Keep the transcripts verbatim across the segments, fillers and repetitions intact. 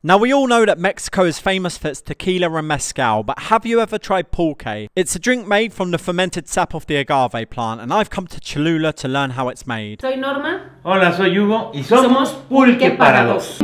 Now we all know that Mexico is famous for its tequila and mezcal, but have you ever tried pulque? It's a drink made from the fermented sap of the agave plant, and I've come to Cholula to learn how it's made. Soy Norma. Hola, soy Hugo y somos, somos Pulque para dos.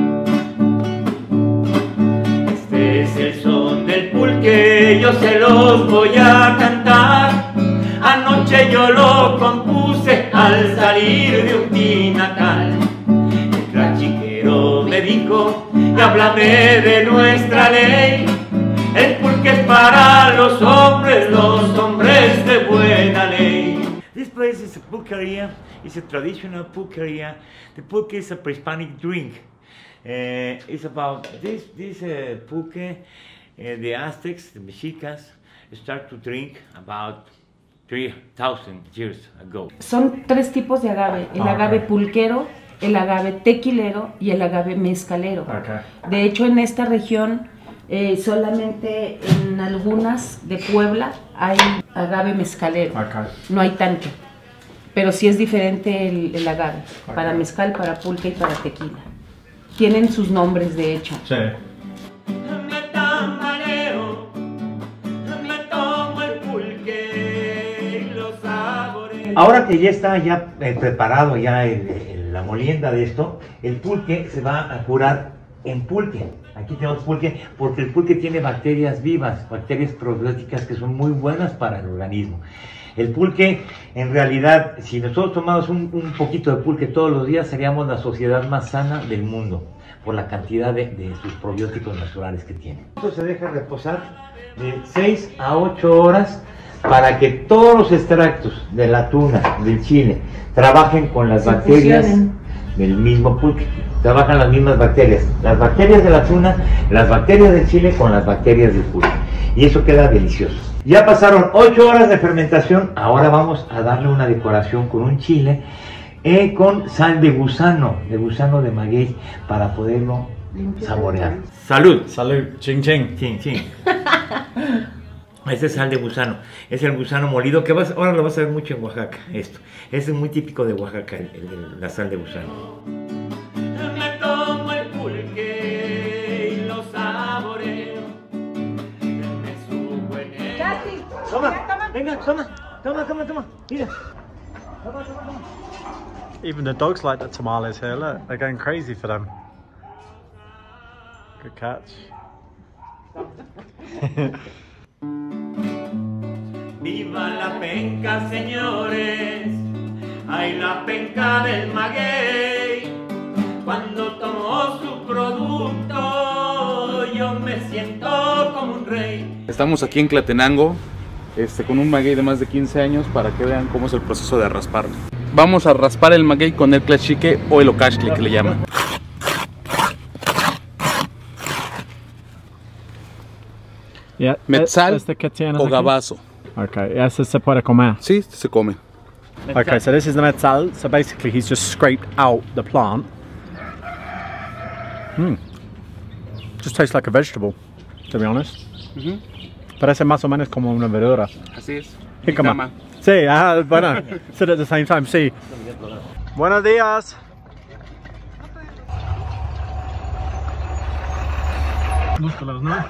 Este es el son del pulque, yo se los voy a cantar. Anoche yo lo compuse al salir de un tinacal. El trachiquero me dijo, háblame de nuestra ley. El pulque es para los hombres, los hombres de buena ley. This place is a pulqueria. It's a traditional pulqueria. The pulque is a pre-Hispanic drink. Uh, it's about this this uh, pulque. Uh, the Aztecs, the Mexicas, start to drink about three thousand years ago. Son tres tipos de agave: el Ah, agave okay. pulquero, el agave tequilero y el agave mezcalero. Okay. De hecho, en esta región, eh, solamente en algunas de Puebla hay agave mezcalero. Okay. No hay tanto, pero sí es diferente el, el agave, Okay. para mezcal, para pulque y para tequila. Tienen sus nombres, de hecho. Sí. Me tambaleo, me tomo el pulque y lo saboreo. Ahora que ya está ya eh, preparado ya el, el, la molienda de esto, el pulque se va a curar en pulque. Aquí tenemos pulque porque el pulque tiene bacterias vivas, bacterias probióticas que son muy buenas para el organismo. El pulque, en realidad, si nosotros tomamos un, un poquito de pulque todos los días, seríamos la sociedad más sana del mundo, por la cantidad de, de sus probióticos naturales que tiene. Esto se deja reposar de seis a ocho horas para que todos los extractos de la tuna, del chile, trabajen con las Se bacterias fusionen. del mismo pulque. Trabajan las mismas bacterias, las bacterias de la tuna, las bacterias del chile con las bacterias del pulque. Y eso queda delicioso. Ya pasaron ocho horas de fermentación, ahora vamos a darle una decoración con un chile eh, con sal de gusano, de gusano de maguey, para poderlo saborear. ¡Salud! Salud. Ching ching. Chin, chin. Este es sal de gusano, es el gusano molido que vas, ahora lo vas a ver mucho en Oaxaca, esto. Este es muy típico de Oaxaca, el, el, la sal de gusano. Me tomo el pulque y lo saboreo. Me subo en él. Toma, venga, toma, toma, toma, toma, mira. Toma, toma, toma. Even the dogs like the tamales here, look. They're going crazy for them. Good catch. Viva la penca, señores, ay la penca del maguey. Cuando tomó su producto, yo me siento como un rey. Estamos aquí en Tlatenango, este, con un maguey de más de quince años para que vean cómo es el proceso de rasparlo. Vamos a raspar el maguey con el tlachique o el ocaxtle que le llaman. Yeah, Metzal este que tienes o aquí. gabazo. Okay, ese se puede comer. Sí, se come. Okay, so this is the metzal. So basically, he's just scraped out the plant. Hmm. Just tastes like a vegetable, to be honest. Uh-huh. Parece más o menos como una verdura. Así es. Jícama. Sí, ah, bueno, said at the same time, sí. Buenos días. Músculos, ¿no?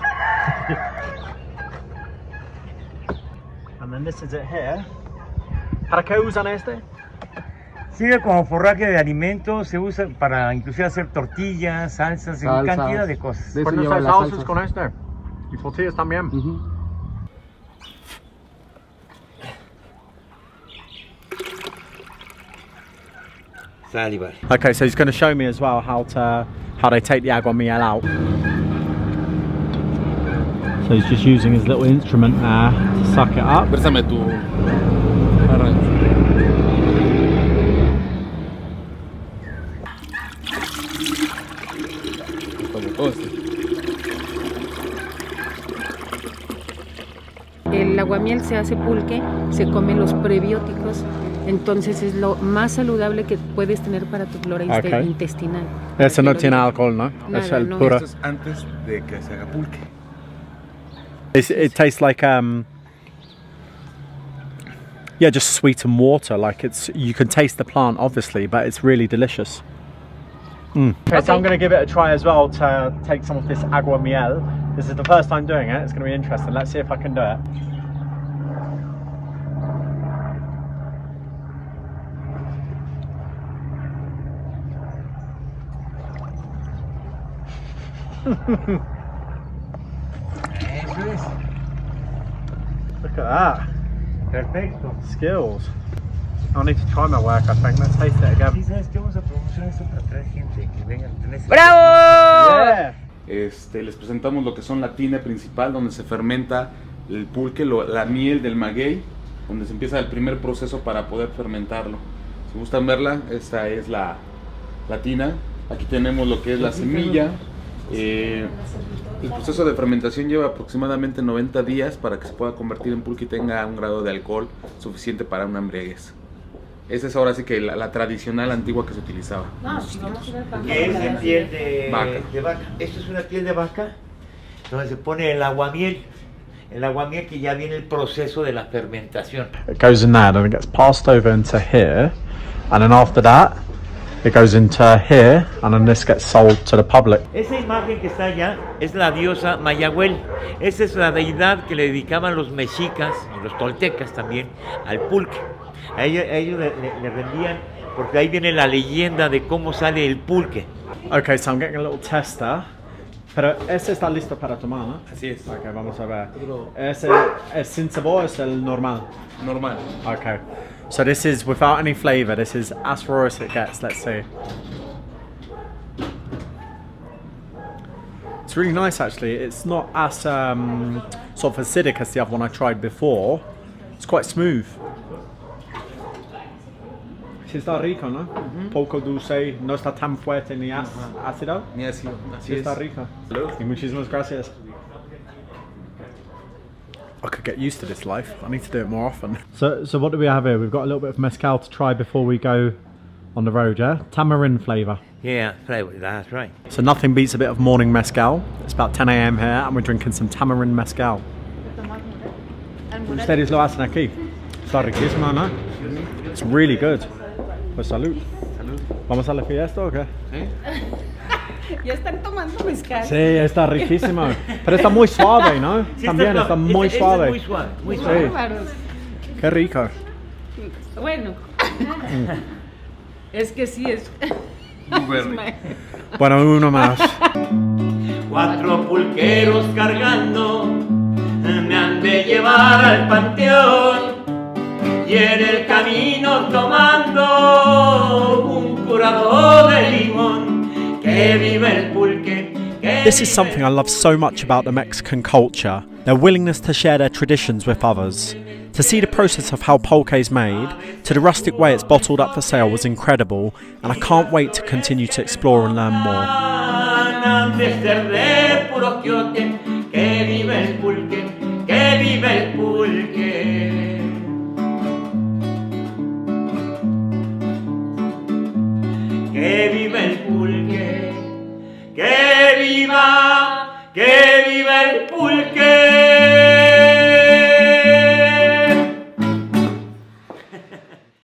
And then this is it here. ¿Para qué usan este? Sirve como forraje de alimentos, se usa para inclusive hacer tortillas, salsas, Salsas. cantidad de cosas. De eso Pueden lleva hacer las salsas salsas. con este. Y tortillas también. Uh-huh. Sal y vale. Okay, so he's going to show me as well how to how they take the agua miel out. So he's just using his little instrument there to suck it up. Préstame tu... Arranca. Como todo esto. El aguamiel se hace pulque, se comen los prebióticos, entonces es lo más saludable que puedes tener para tu flora Okay. intestinal. Ese no Pero tiene digo, alcohol, ¿no? Nada, Es el no. puro. Esto es antes de que se haga pulque. It's, it tastes like um. Yeah, just sweetened water. Like it's you can taste the plant obviously, but it's really delicious. Mm. Okay, okay, so I'm going to give it a try as well to take some of this agua miel. This is the first time doing it. It's going to be interesting. Let's see if I can do it. Look at that. Perfecto. Skills. I need to try my work, I think. Let's taste it again. ¡Bravo! Yeah. Este, les presentamos lo que son la tina principal donde se fermenta el pulque, lo, la miel del maguey, donde se empieza el primer proceso para poder fermentarlo. Si gustan verla, esta es la, la tina. Aquí tenemos lo que es la semilla. Eh, el proceso de fermentación lleva aproximadamente noventa días para que se pueda convertir en pulque y tenga un grado de alcohol suficiente para una embriaguez. Esa es ahora sí que la, la tradicional antigua que se utilizaba. No, si vamos a ver para Que es en piel de Vaca. de vaca. Esto es una piel de vaca donde se pone el aguamiel. El aguamiel que ya viene el proceso de la fermentación. It goes in there, then it gets passed over into here, and then after that, it goes into here, and then this gets sold to the public. Esa imagen que está allá es la diosa Mayahuel. Esa es la deidad que le dedicaban los mexicas y los toltecas también al pulque. A ellos, a ellos le, le, le rendían, porque ahí viene la leyenda de cómo sale el pulque. Okay, so I'm getting a little tester. Pero ese está listo para tomar, ¿no? Así es. Ok, vamos a ver. Ese es sin sabor, es el normal. Normal. Okay. So this is without any flavor. This is as raw as it gets. Let's see. It's really nice, actually. It's not as um, sort of acidic as the other one I tried before. It's quite smooth. Sí está rico, ¿no? Uh-huh. Poco dulce, no está tan fuerte ni as uh-huh. ácido. Ni ácido. Sí está rico. Y muchísimas gracias. I could get used to this life. I need to do it more often. So, so what do we have here? We've got a little bit of mezcal to try before we go on the road, yeah? Tamarind flavour. Yeah, flavor, that's right. So nothing beats a bit of morning mezcal. It's about ten A M here and we're drinking some tamarind mezcal. Ustedes lo hacen aquí. Está riquísimo, ¿no? It's really good. Pues salud. Salud. ¿Vamos a la fiesta o qué? Sí. Ya están tomando mezcal. Sí, está riquísimo. Pero está muy suave, ¿no? Sí, también está, está muy este, suave. Este es muy suave, muy Sí. suave. Bárbaros. Qué rico. Bueno. Es que sí es. Bueno, uno más. Cuatro pulqueros cargando me han de llevar al panteón. Y en el camino tomando un curado de limón. Que vive el pulque. This is something I love so much about the Mexican culture, their willingness to share their traditions with others. To see the process of how pulque is made, to the rustic way it's bottled up for sale was incredible, and I can't wait to continue to explore and learn more. Que vive el pulque, que vive el pulque. Que viva